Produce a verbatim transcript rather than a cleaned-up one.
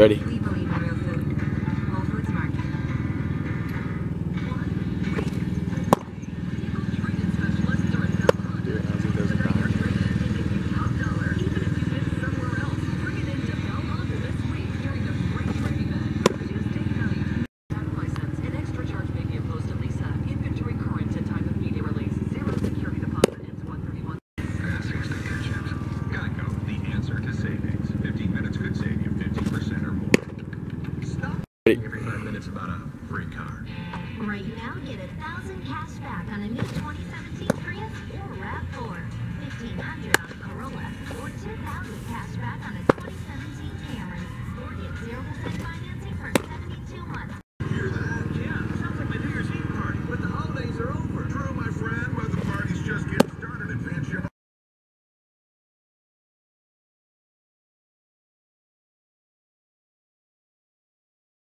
Ready? We believe in real food. Whole Foods Market. Every five minutes about a free car. Right now, get a thousand cash back on a new twenty seventeen